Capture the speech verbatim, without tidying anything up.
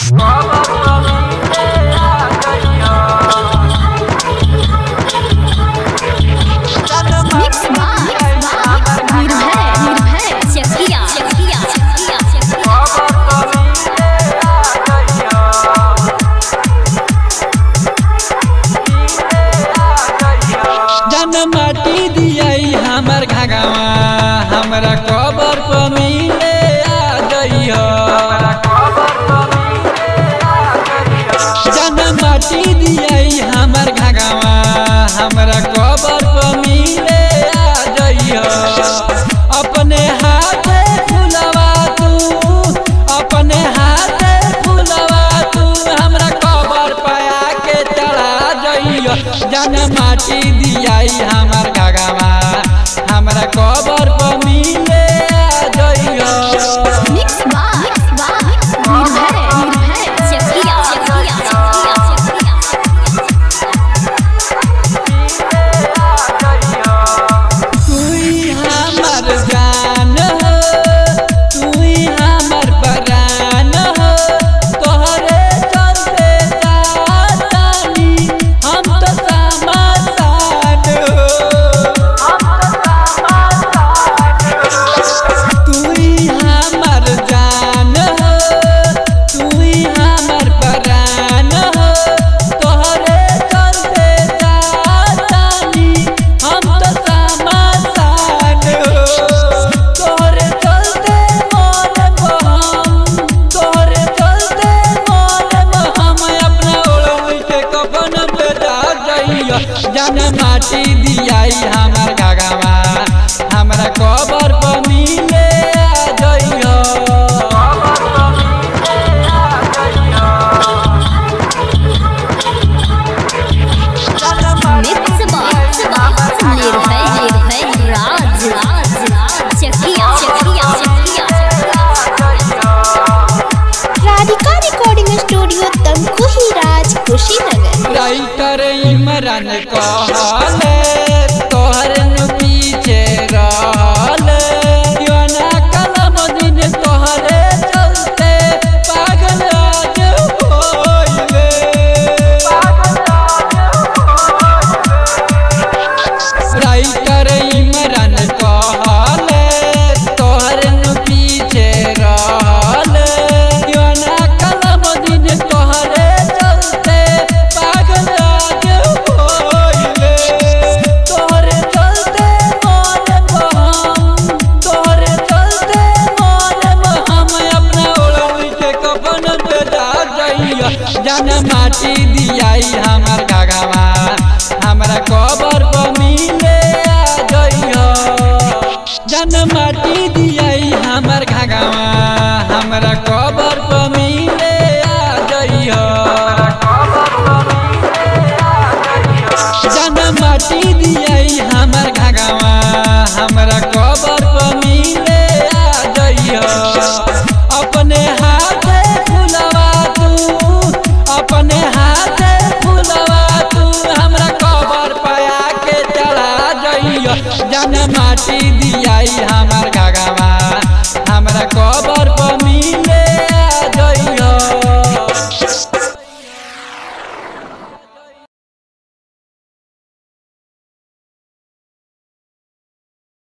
माटी दियाई हमर घागवा हमरा कबर पर मिले आ गइया। जन माटी दियाई हमर घागवा हमरा कबर पर मिले आ गइया। अपने हाथे फुलवा तू अपने हाथे फुलवा तू हमरा कबर पर आके चढ़ा जइया। जन माटी दियाई हमर घागवा हमरा कबर पर मिले आ जइया। मिक्स बार निर्भय निर्भय चकिया चकिया तू हमर जान हो तू हमर परान हो तोहरे चलते जातानी हम तो समासान तू हमर जान हो तू हमर परान हो तोहरे चलते जातानी हम तो समासान तोहरे चलते मन हम तोहरे चलते मन हम अपना ओढ़ के कफन पे जा जइया। जन माटी दियाई हमर घागवा हमरा कबर पर मिले आ जइया। मिक्स बार Nirbhay Nirbhay Raj Chakiya Chakiya Radhika recording studio Tamkuhi Raj Kushinagar. Writer Imran कहले तोहर न पीछे रहले दीवाना कलम दिन तोहरे चलते पागल आज होइले। राइटर इमरान कहले तोहर न पीछे रहले दीवाना कलम दिन तोहरे चलते पागल आज होइले। तोहरे चलते मन हम तोहरे चलते मन हम अपना ओढ़ के कफन पे जा जइया। जन माटी दियाई हमर घागवा हमरा कबर पर मिले आ जइया। जन माटी दियाई हमर घागवा हमरा कबर पर मिले आ जइया। जन माटी दियाई हमर घागवा हमरा कबर पर मिले आ जइया। अपने हाथे फुलवा तू अपने हाथे फुलवा तू हमरा कबर पर आके चढ़ा जइया। जन माटी दियाई हमर घागवा हमरा कबर